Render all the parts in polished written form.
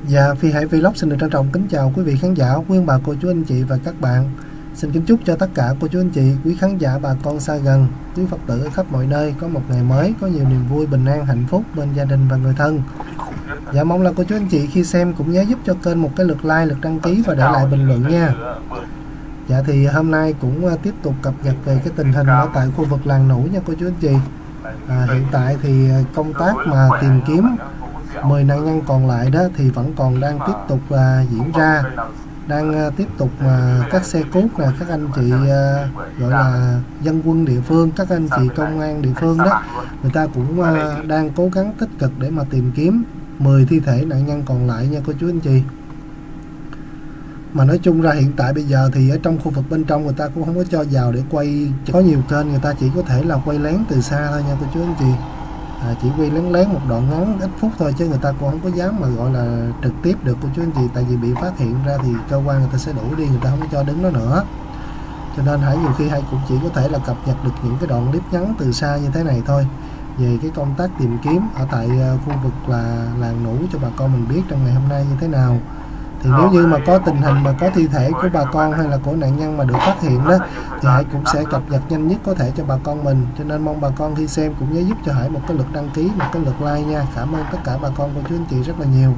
Dạ, Phi Hải Vlog xin được trân trọng kính chào quý vị khán giả, quý ông bà, cô chú anh chị và các bạn. Xin kính chúc cho tất cả cô chú anh chị, quý khán giả, bà con xa gần, quý Phật tử ở khắp mọi nơi có một ngày mới, có nhiều niềm vui, bình an, hạnh phúc bên gia đình và người thân. Dạ, mong là cô chú anh chị khi xem cũng nhớ giúp cho kênh một cái lượt like, lượt đăng ký và để lại bình luận nha. Dạ, thì hôm nay cũng tiếp tục cập nhật về cái tình hình ở tại khu vực làng Nủ nha cô chú anh chị. Hiện tại thì công tác mà tìm kiếm 10 nạn nhân còn lại đó thì vẫn còn đang tiếp tục diễn ra, đang tiếp tục các xe cuốc là các anh chị gọi là dân quân địa phương, các anh chị công an địa phương đó, người ta cũng đang cố gắng tích cực để mà tìm kiếm 10 thi thể nạn nhân còn lại nha cô chú anh chị. Mà nói chung ra hiện tại bây giờ thì ở trong khu vực bên trong người ta cũng không có cho vào để quay, có nhiều kênh người ta chỉ có thể là quay lén từ xa thôi nha cô chú anh chị. Chỉ quay lén lén một đoạn ngắn ít phút thôi, chứ người ta cũng không có dám mà gọi là trực tiếp được cô chú anh chị, tại vì bị phát hiện ra thì cơ quan người ta sẽ đuổi đi, người ta không có cho đứng đó nữa. Cho nên nhiều khi cũng chỉ có thể là cập nhật được những cái đoạn clip ngắn từ xa như thế này thôi, về cái công tác tìm kiếm ở tại khu vực là làng Nủ cho bà con mình biết trong ngày hôm nay như thế nào. Thì nếu như mà có tình hình mà có thi thể của bà con hay là của nạn nhân mà được phát hiện đó thì Hải cũng sẽ cập nhật nhanh nhất có thể cho bà con mình. Cho nên mong bà con khi xem cũng nhớ giúp cho Hải một cái lượt đăng ký, một cái lượt like nha. Cảm ơn tất cả bà con cô chú anh chị rất là nhiều.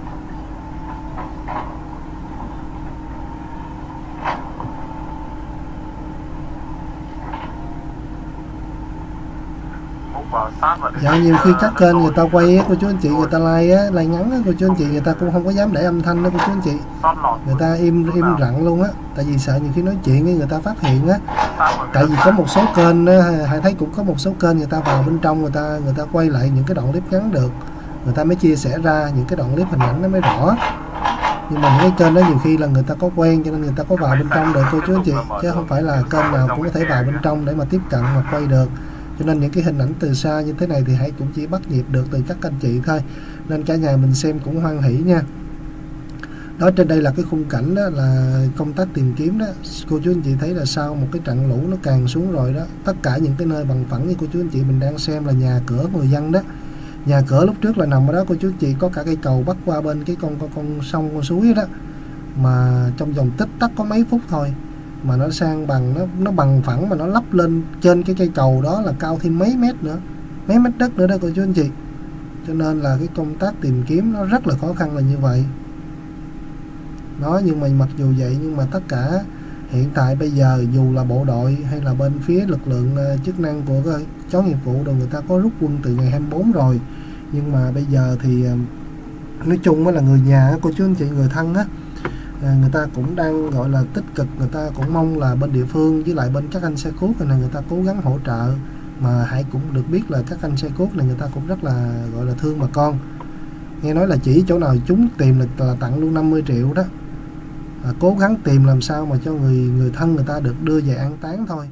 Dạ, nhiều khi các kênh người ta quay cô chú anh chị, người ta like ngắn cô chú anh chị, người ta cũng không có dám để âm thanh đó cô chú anh chị, người ta im lặng luôn á, tại vì sợ nhiều khi nói chuyện với người ta phát hiện á. Tại vì có một số kênh Hải thấy cũng có một số kênh người ta vào bên trong, người ta quay lại những cái đoạn clip ngắn được, người ta mới chia sẻ ra những cái đoạn clip hình ảnh nó mới rõ. Nhưng mà những cái kênh đó nhiều khi là người ta có quen cho nên người ta có vào bên trong được cô chú anh chị, chứ không phải là kênh nào cũng có thể vào bên trong để mà tiếp cận mà quay được. Cho nên những cái hình ảnh từ xa như thế này thì Hải cũng chỉ bắt nhịp được từ các anh chị thôi, nên cả nhà mình xem cũng hoan hỷ nha. Đó, trên đây là cái khung cảnh đó là công tác tìm kiếm đó. Cô chú anh chị thấy là sau một cái trận lũ nó càng xuống rồi đó, tất cả những cái nơi bằng phẳng như cô chú anh chị mình đang xem là nhà cửa người dân đó. Nhà cửa lúc trước là nằm ở đó cô chú anh chị, có cả cây cầu bắc qua bên cái con sông con suối đó, mà trong vòng tích tắc có mấy phút thôi mà nó sang bằng, nó bằng phẳng mà nó lắp lên trên cái cây cầu đó là cao thêm mấy mét nữa, mấy mét đất nữa đó cô chú anh chị. Cho nên là cái công tác tìm kiếm nó rất là khó khăn là như vậy đó. Nhưng mà mặc dù vậy nhưng mà tất cả hiện tại bây giờ dù là bộ đội hay là bên phía lực lượng chức năng của cái chó nghiệp vụ rồi, người ta có rút quân từ ngày 24 rồi, nhưng mà bây giờ thì nói chung là người nhà cô chú anh chị, người thân á, người ta cũng đang gọi là tích cực, người ta cũng mong là bên địa phương với lại bên các anh xe cuốc này người ta cố gắng hỗ trợ. Mà Hải cũng được biết là các anh xe cuốc này người ta cũng rất là gọi là thương bà con, nghe nói là chỉ chỗ nào chúng tìm là tặng luôn 50 triệu đó. Cố gắng tìm làm sao mà cho người thân người ta được đưa về an táng thôi.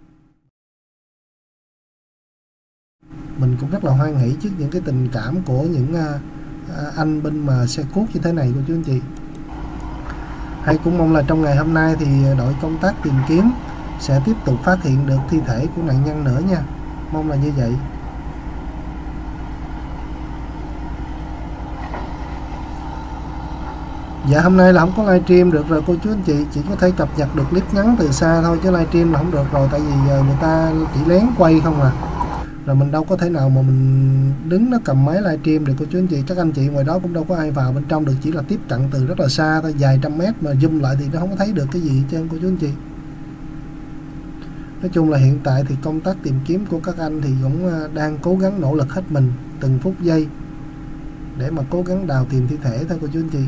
Mình cũng rất là hoan hỷ trước những cái tình cảm của những anh binh mà xe cuốc như thế này của chú anh chị. Hay cũng mong là trong ngày hôm nay thì đội công tác tìm kiếm sẽ tiếp tục phát hiện được thi thể của nạn nhân nữa nha. Mong là như vậy. Dạ, hôm nay là không có livestream được rồi cô chú anh chị, chỉ có thể cập nhật được clip ngắn từ xa thôi, chứ livestream là không được rồi, tại vì người ta chỉ lén quay không à. Rồi mình đâu có thể nào mà mình đứng nó cầm máy livestream được cô chú anh chị. Các anh chị ngoài đó cũng đâu có ai vào bên trong được, chỉ là tiếp cận từ rất là xa thôi, vài trăm mét mà zoom lại thì nó không có thấy được cái gì hết trơn cô chú anh chị. Nói chung là hiện tại thì công tác tìm kiếm của các anh thì cũng đang cố gắng nỗ lực hết mình từng phút giây để mà cố gắng đào tìm thi thể thôi cô chú anh chị.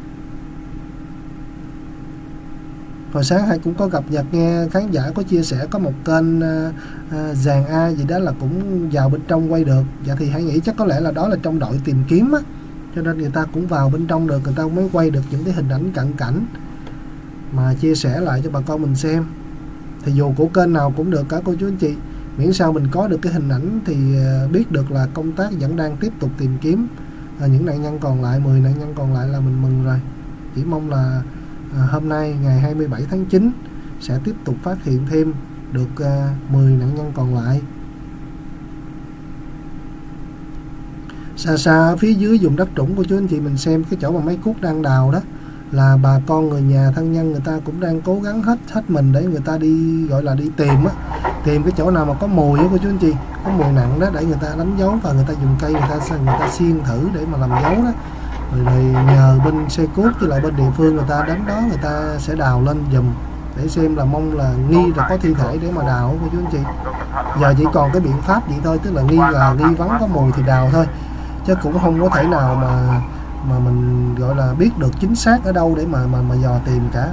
Hồi sáng Hải cũng có cập nhật nghe khán giả có chia sẻ có một kênh Giàng A gì đó là cũng vào bên trong quay được. Dạ thì Hải nghĩ chắc có lẽ là đó là trong đội tìm kiếm á, cho nên người ta cũng vào bên trong được, người ta mới quay được những cái hình ảnh cận cảnh mà chia sẻ lại cho bà con mình xem. Thì dù của kênh nào cũng được cả cô chú anh chị, miễn sao mình có được cái hình ảnh thì biết được là công tác vẫn đang tiếp tục tìm kiếm những nạn nhân còn lại, 10 nạn nhân còn lại là mình mừng rồi. Chỉ mong là hôm nay ngày 27 tháng 9 sẽ tiếp tục phát hiện thêm được 10 nạn nhân còn lại. Xa xa ở phía dưới vùng đất trũng của chú anh chị mình xem cái chỗ mà mấy cuốc đang đào đó, là bà con người nhà thân nhân người ta cũng đang cố gắng hết mình để người ta đi, gọi là đi tìm á, tìm cái chỗ nào mà có mùi á của chú anh chị, có mùi nặng đó để người ta đánh dấu, và người ta dùng cây người ta xiên thử để mà làm dấu đó, rồi nhờ bên xe cuốc với lại bên địa phương người ta đến đó người ta sẽ đào lên giùm để xem, là mong là nghi là có thi thể để mà đào của chú anh chị. Giờ chỉ còn cái biện pháp vậy thôi, tức là nghi vấn có mùi thì đào thôi, chứ cũng không có thể nào mà mình gọi là biết được chính xác ở đâu để mà dò tìm cả.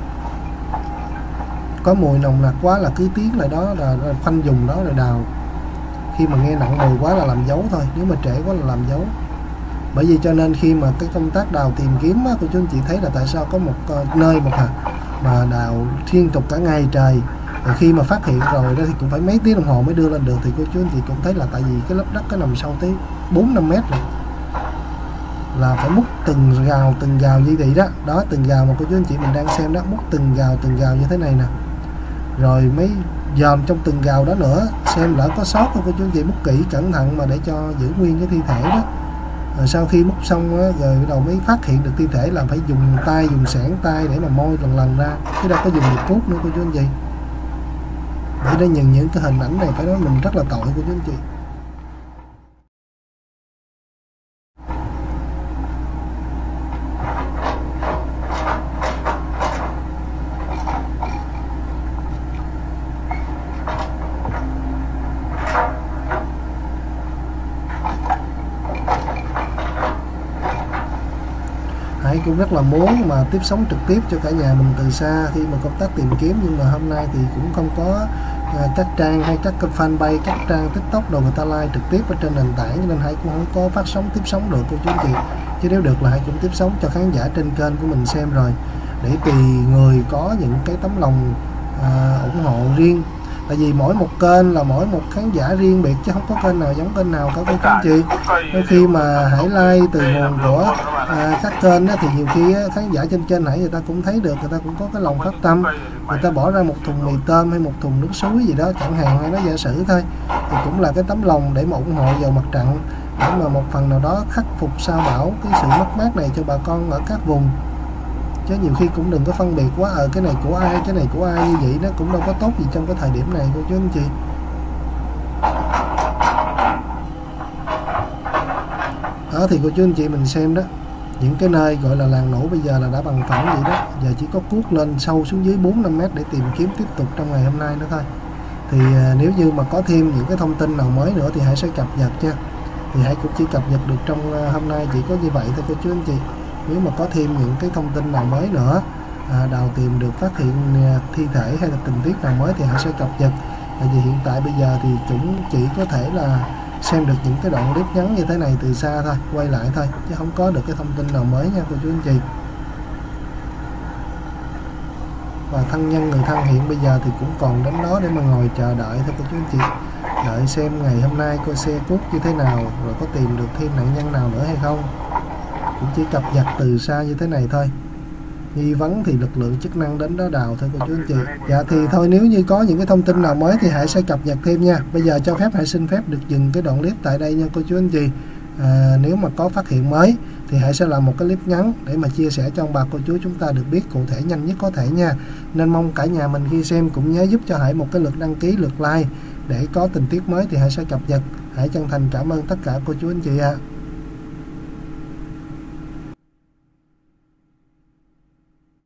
Có mùi nồng nặc quá là cứ tiến lại đó là khoanh vùng đó rồi đào, khi mà nghe nặng mùi quá là làm dấu thôi, nếu mà trễ quá là làm dấu. Bởi vì cho nên khi mà cái công tác đào tìm kiếm á, của chú anh chị thấy là tại sao có một nơi mà đào liên tục cả ngày trời, rồi khi mà phát hiện rồi đó thì cũng phải mấy tiếng đồng hồ mới đưa lên được, thì cô chú anh chị cũng thấy là tại vì cái lớp đất có nằm sâu tới 4-5 mét rồi, là phải múc từng gào như vậy đó. Đó, từng gào mà cô chú anh chị mình đang xem đó, múc từng gào như thế này nè, rồi mới dòm trong từng gào đó nữa xem lỡ có sót không cô chú anh chị, múc kỹ cẩn thận mà để cho giữ nguyên cái thi thể đó. Rồi sau khi múc xong đó, rồi bắt đầu mới phát hiện được thi thể là phải dùng xẻng tay để mà moi lần ra, chứ đâu có dùng được cuốc nữa cô chú anh chị. Để đây nhìn những cái hình ảnh này phải nói mình rất là tội cô chú anh chị. Hải cũng rất là muốn mà tiếp sóng trực tiếp cho cả nhà mình từ xa khi mà công tác tìm kiếm, nhưng mà hôm nay thì cũng không có các trang hay các kênh fanpage, các trang TikTok đồ người ta like trực tiếp ở trên nền tảng, cho nên Hải cũng không có phát sóng tiếp sóng được cô chú anh chị. Chứ nếu được là Hải cũng tiếp sóng cho khán giả trên kênh của mình xem rồi, để tùy người có những cái tấm lòng ủng hộ riêng. Tại vì mỗi một kênh là mỗi một khán giả riêng biệt, chứ không có kênh nào giống kênh nào cả cô chú anh chị. Đôi khi mà Hải like từ nguồn của các kênh đó, thì nhiều khi khán giả trên kênh Hải người ta cũng thấy được, người ta cũng có cái lòng phát tâm, người ta bỏ ra một thùng mì tôm hay một thùng nước suối gì đó chẳng hạn, hay nói giả sử thôi, thì cũng là cái tấm lòng để mà ủng hộ vào mặt trận, để mà một phần nào đó khắc phục sao bão cái sự mất mát này cho bà con ở các vùng. Chứ nhiều khi cũng đừng có phân biệt quá cái này của ai, cái này của ai, như vậy nó cũng đâu có tốt gì trong cái thời điểm này cô chú anh chị. Đó thì cô chú anh chị mình xem đó, những cái nơi gọi là làng nổ bây giờ là đã bằng phẳng vậy đó, giờ chỉ có cuốc lên sâu xuống dưới 4-5 mét để tìm kiếm tiếp tục trong ngày hôm nay nữa thôi. Thì nếu như mà có thêm những cái thông tin nào mới nữa thì Hải sẽ cập nhật nha. Thì Hải cũng chỉ cập nhật được trong hôm nay chỉ có như vậy thôi cô chú anh chị. Nếu mà có thêm những cái thông tin nào mới nữa, đào tìm được phát hiện thi thể hay là tình tiết nào mới thì Hải sẽ cập nhật. Tại vì hiện tại bây giờ thì cũng chỉ có thể là xem được những cái đoạn clip ngắn như thế này từ xa thôi, quay lại thôi, chứ không có được cái thông tin nào mới nha cô chú anh chị. Và thân nhân người thân hiện bây giờ thì cũng còn đến đó để mà ngồi chờ đợi thôi cô chú anh chị, đợi xem ngày hôm nay coi xe cuốc như thế nào, rồi có tìm được thêm nạn nhân nào nữa hay không. Cũng chỉ cập nhật từ xa như thế này thôi, nghi vấn thì lực lượng chức năng đến đó đào thôi cô chú anh chị. Dạ thì thôi, nếu như có những cái thông tin nào mới thì Hải sẽ cập nhật thêm nha. Bây giờ cho phép Hải xin phép được dừng cái đoạn clip tại đây nha cô chú anh chị. Nếu mà có phát hiện mới thì Hải sẽ làm một cái clip ngắn để mà chia sẻ cho ông bà cô chú chúng ta được biết cụ thể nhanh nhất có thể nha. Nên mong cả nhà mình khi xem cũng nhớ giúp cho Hải một cái lượt đăng ký, lượt like để có tình tiết mới thì Hải sẽ cập nhật. Hải chân thành cảm ơn tất cả cô chú anh chị ạ.